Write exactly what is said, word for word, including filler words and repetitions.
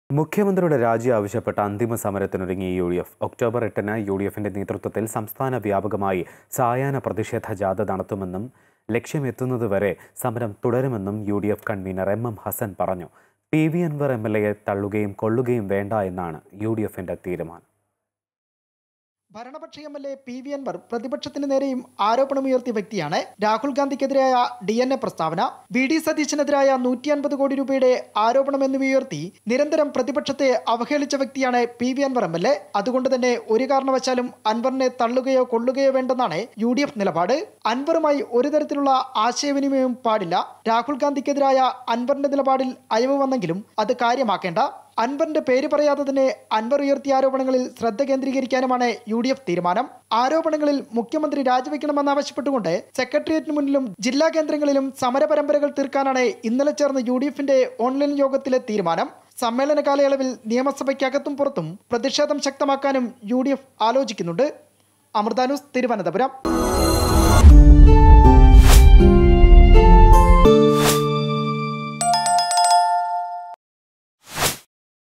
മുഖ്യമന്ത്രിയുടെ രാജി ആവശ്യപ്പെട്ട അന്തിമ സമരത്തിനൊരുങ്ങി യു ഡി എഫ്. ഒക്ടോബർ എട്ടിന് യു ഡി എഫിന്റെ നേതൃത്വത്തിൽ സംസ്ഥാന വ്യാപകമായി സായാഹ്ന പ്രതിഷേധ ജാഥ നടത്തുമെന്നും ലക്ഷ്യമെത്തുന്നതുവരെ സമരം തുടരുമെന്നും U D F convener M M Hassan പറഞ്ഞു. P V Anvar M L എയെ തള്ളുകയും കൊള്ളുകയും വേണ്ട എന്നാണ് യു ഡി എഫിന്റെ തീരുമാനം. ഭരണപക്ഷ M L A P V Anvar പ്രതിപക്ഷത്തിന് നേരെയും ആരോപണമുയർത്തിയ വ്യക്തിയാണ്. രാഹുൽ ഗാന്ധിക്കെതിരായ ഡി എൻ എ പ്രസ്താവന, വി ഡി സതീശനെതിരായ നൂറ്റി അൻപത് കോടി രൂപയുടെ ആരോപണം എന്നിവയുയർത്തി നിരന്തരം പ്രതിപക്ഷത്തെ അവഹേളിച്ച വ്യക്തിയാണ് P V Anvar M L A. അതുകൊണ്ട് തന്നെ ഒരു കാരണവശാലും അൻവറിനെ തള്ളുകയോ കൊള്ളുകയോ വേണ്ടെന്നാണ് യു ഡി എഫ് നിലപാട്. അൻവറുമായി ഒരു തരത്തിലുള്ള ആശയവിനിമയവും പാടില്ല. രാഹുൽ ഗാന്ധിക്കെതിരായ അൻവറിന്റെ നിലപാടിൽ അയവ് വന്നെങ്കിലും അത് കാര്യമാക്കേണ്ട. അൻവറിന്റെ പേര് പറയാതെ തന്നെ അൻവർ ഉയർത്തിയ ആരോപണങ്ങളിൽ ശ്രദ്ധ കേന്ദ്രീകരിക്കാനുമാണ് യു ഡി എഫ് തീരുമാനം. ആരോപണങ്ങളിൽ മുഖ്യമന്ത്രി രാജിവെക്കണമെന്നാവശ്യപ്പെട്ടുകൊണ്ട് സെക്രട്ടേറിയറ്റിന് മുന്നിലും ജില്ലാ കേന്ദ്രങ്ങളിലും സമരപരമ്പരകൾ തീർക്കാനാണ് ഇന്നലെ ചേർന്ന യു ഡി എഫിന്റെ ഓൺലൈൻ യോഗത്തിലെ തീരുമാനം. സമ്മേളന കാലയളവിൽ നിയമസഭയ്ക്കകത്തും പുറത്തും പ്രതിഷേധം ശക്തമാക്കാനും യു ഡി എഫ് ആലോചിക്കുന്നുണ്ട്. അമൃത ന്യൂസ്, തിരുവനന്തപുരം.